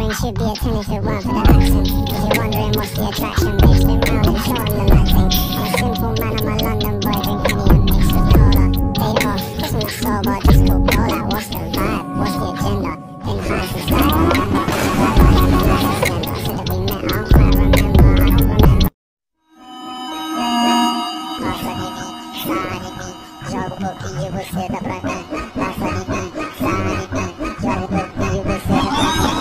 wondering, should be a 10 if it weren't for the accent. If you're wondering what's the attraction, bitch, then round and show 'em the mad thing. I'm a simple man, I'm a London boy, drink honey and mix with cola. Fade off, kiss me not sober, just cool cola. What's the vibe? What's the agenda? Then high some style, I'm not I said that we met, I don't quite remember, I don't remember. Jogo um pouquinho, você dá pra cá. Passa de mim, sai de mim. Jogo um pouquinho, você dá pra cá.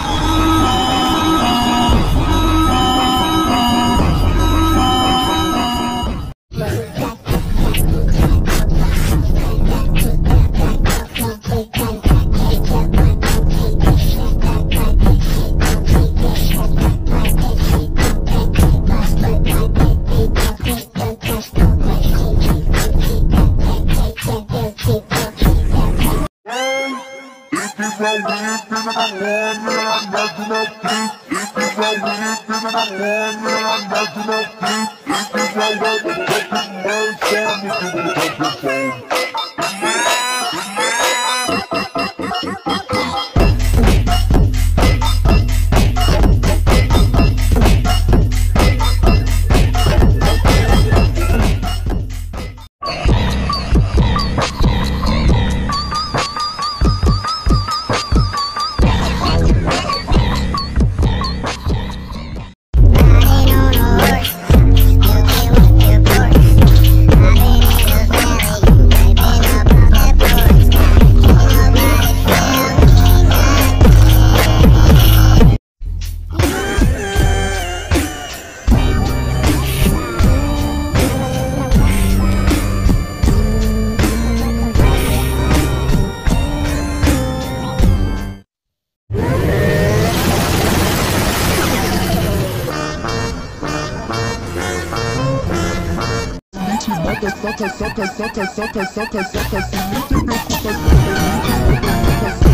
Soca, se me te preocupas,